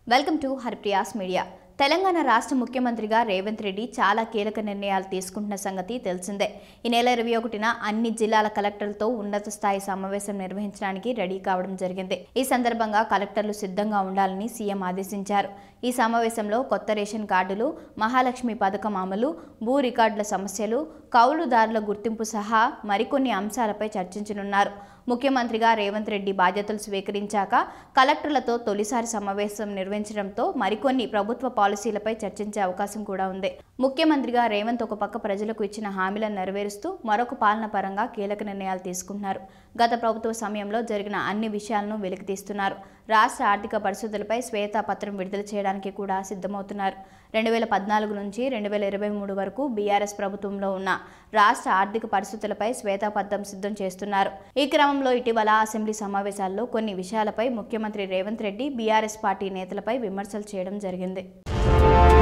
Welcome to Haripriya's media. Telangana రాష్ట్ర ముఖ్యమంత్రిగా రేవంత్ రెడ్డి చాలా కీలక నిర్ణయాలు తీసుకుంటున్న సంగతి తెలిసిందే. ఈ నెల 21న అన్ని జిల్లాల కలెక్టర్లతో ఉన్నత స్థాయి సమావేశం నిర్వహించడానికి రెడీ కావడం జరిగింది. ఈ సందర్భంగా కలెక్టర్లు సిద్ధంగా ఉండాలని సీఎం ఆదేశించారు. ఈ సమావేశంలో కొత్త రేషన్ కార్డులు, మహాలక్ష్మి పథకం అమలు, భూ రికార్డుల సమస్యలు, కౌలుదారుల గుర్తింపు సహా మరికొన్ని అంశాలపై చర్చించనున్నారు. ముఖ్యమంత్రిగా రేవంత్ రెడ్డి బాధ్యతలు స్వీకరించాక కలెక్టర్లతో తొలిసారి సమావేశం నిర్వహించడంతో మరికొన్ని ప్రభుత్వ పాలసీలపై చర్చించే అవకాశం కూడా ఉంది. ముఖ్యమంత్రిగా రేవంత్ ఒక పక్క ప్రజలకు ఇచ్చిన హామీలను నెరవేరుస్తూ మరొక పాలన పరంగా కీలక నిర్ణయాలు తీసుకుంటున్నారు. గత ప్రభుత్వ సమయంలో జరిగిన అన్ని విషయాలను వెలికితీస్తున్నారు. రాష్ట్ర ఆర్థిక పరిస్థితులపై శ్వేతపత్రం విడుదల చేయడానికి కూడా సిద్ధమవుతున్నారు. 2014 నుంచి 2023 వరకు బీఆర్ఎస్ ప్రభుత్వంలో ఉన్న రాష్ట్ర ఆర్థిక పరిస్థితులపై శ్వేతపత్రం సిద్ధం చేస్తున్నారు. ఈ క్రమంలో ఇటీవల అసెంబ్లీ సమావేశాల్లో కొన్ని విషయాలపై ముఖ్యమంత్రి రేవంత్ రెడ్డి బీఆర్ఎస్ పార్టీ నేతలపై విమర్శలు చేయడం జరిగింది.